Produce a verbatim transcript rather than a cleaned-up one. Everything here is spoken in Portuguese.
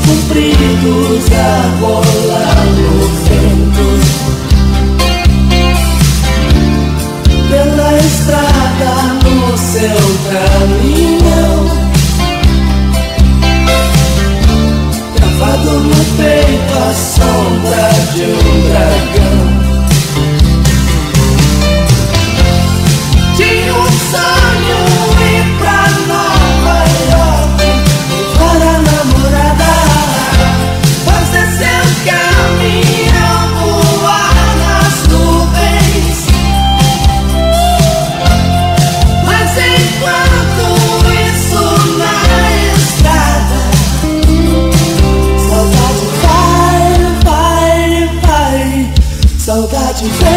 compridos a rolar no vento, pela estrada no seu caminhão, gravado no peito a sombra de um dragão. Tinha um sonho ir pra Nova York, levar a namorada, fazer seu caminhão voar nas nuvens. Mas enquanto isso na estrada, saudade vai, vai, vai, saudade vai.